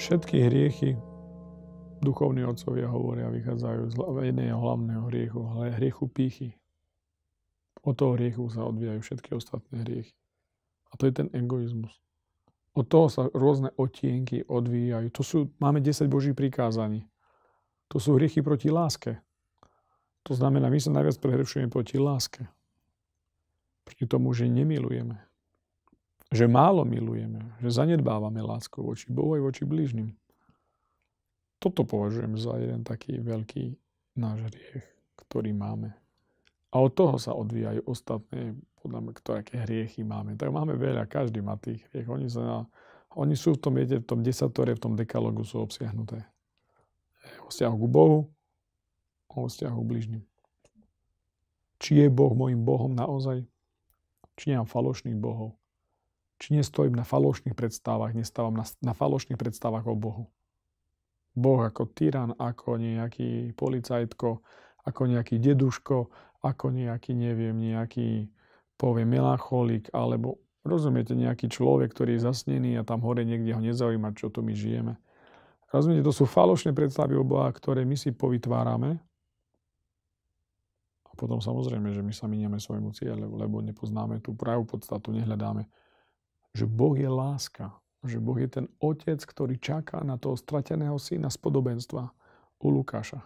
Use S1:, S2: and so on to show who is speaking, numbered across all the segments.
S1: Všetky hriechy, duchovní otcovia hovoria, vychádzajú z jedného hlavného hriechu, ale hriechu pýchy. Od toho hriechu sa odvíjajú všetky ostatné hriechy. A to je ten egoizmus. Od toho sa rôzne odtienky odvíjajú. Máme 10 Božích prikázaní. To sú hriechy proti láske. To znamená, my sa najviac prehrešujeme proti láske. Proti tomu, že nemilujeme. Že málo milujeme. Že zanedbávame lásku voči Bohu aj voči blížnym. Toto považujem za jeden taký veľký náš hriech, ktorý máme. A od toho sa odvíjajú ostatné, podľa mňa, aké hriechy máme. Tak máme veľa, každý má tých hriech. Oni sú v tom, viete, v tom desatore, v tom dekalogu sú obsiahnuté. O vzťahu k Bohu, o vzťahu k bližným. Či je Boh môjim Bohom naozaj? Či nemám falošných bohov? Či nestojím na falošných predstavách, nestávam na falošných predstavách o Bohu? Boh ako tyran, ako nejaký policajtko, ako nejaký deduško, ako nejaký, poviem, melancholik, alebo rozumiete, nejaký človek, ktorý je zasnený a tam hore niekde ho nezaujíma, čo tu my žijeme. Rozumiete, to sú falošné predstavy o Boha, ktoré my si povytvárame. A potom samozrejme, že my sa minieme svojmu cieľu, lebo nepoznáme tú pravú podstatu, nehľadáme, že Boh je láska. Že Boh je ten otec, ktorý čaká na toho strateného syna z podobenstva u Lukáša.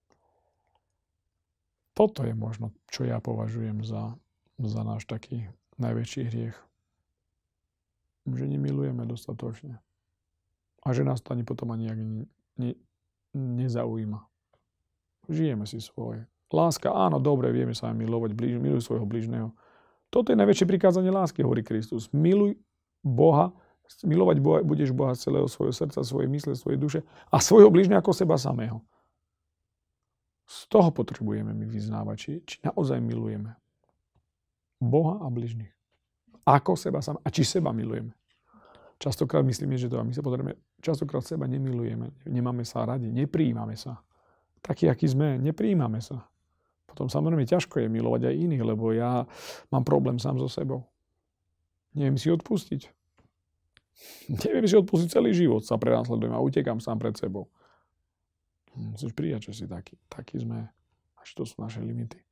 S1: Toto je možno, čo ja považujem za náš taký najväčší hriech. Že nemilujeme dostatočne. A že nás to ani potom nejak nezaujíma. Žijeme si svoje. Láska, áno, dobre, vieme sa milovať, miluj svojho bližného. Toto je najväčšie prikázanie lásky, hovorí Kristus. Miluj Boha, milovať Boha, budeš Boha z celého svojho srdca, svojej mysle, svojej duše a svojho bližného ako seba samého. Z toho potrebujeme my vyznávať, či naozaj milujeme Boha a bližných. Ako seba samého. A či seba milujeme. Častokrát myslíme, že to a my sa potrebujeme. Častokrát seba nemilujeme. Nemáme sa radi. Neprijímame sa. Takí, akí sme. Neprijímame sa. Potom samozrejme ťažko je milovať aj iných, lebo ja mám problém sám so sebou. Neviem si odpustiť. Neviem si odpustiť celý život. Sa prenasledujem a utekám sám pred sebou. Musíš prijať, že si taký. Taký sme. Až to sú naše limity.